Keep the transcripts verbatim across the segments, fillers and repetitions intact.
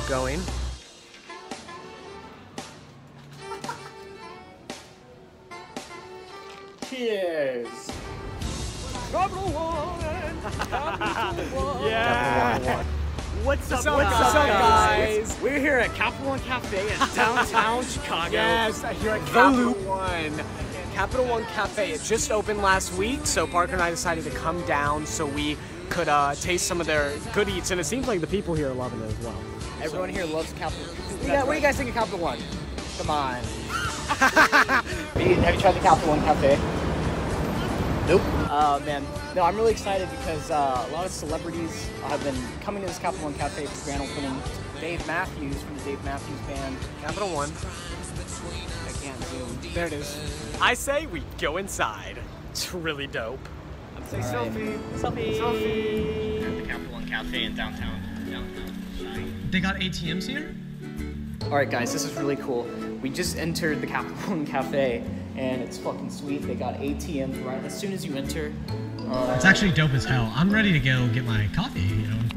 going. Cheers! Capital One! Capital One! Yeah! What's up, What's up, what's what's up, up, guys? guys? We're here at Capital One Cafe in downtown Chicago. Yes, here at The Capital Loop. One. Capital One Cafe, it just opened last week, so Parker and I decided to come down so we could uh, taste some of their good eats, and it seems like the people here are loving it as well. Everyone here loves Capital One. What do you guys- what do you guys think of Capital One? Come on. Have you have you tried the Capital One Cafe? Nope. Oh man, no, I'm really excited because uh, a lot of celebrities have been coming to this Capital One Cafe for grand opening. Dave Matthews from the Dave Matthews Band. Capital One. I can't zoom. There it is. I say we go inside. It's really dope. Say All right. selfie. Selfie. Selfie. At the Capital One Cafe in downtown. Downtown. They got A T Ms here? Alright guys, this is really cool. We just entered the Capital One Cafe and it's fucking sweet. They got A T Ms right as soon as you enter. Uh, It's actually dope as hell. I'm ready to go get my coffee, you know.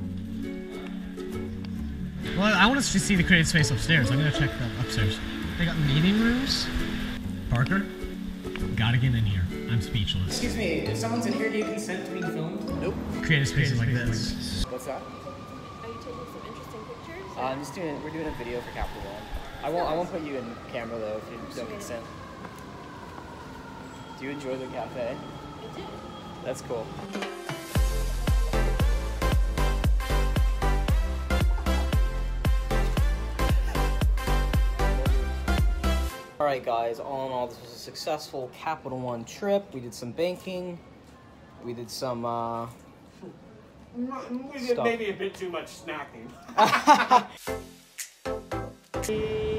Well, I want us to see the creative space upstairs. I'm gonna check the upstairs. They got meeting rooms. Parker, gotta get in here. I'm speechless. Excuse me, if someone's in here, do you consent to being filmed? Nope. Creative spaces like this. What's that? Are you taking some interesting pictures? Uh, I'm just doing. We're doing a video for Capital One. I won't. I won't put you in camera though if you don't consent. Do you enjoy the cafe? I do. That's cool. Alright guys, all in all, this was a successful Capital One trip. We did some banking. We did some, uh... We did maybe a bit too much snacking.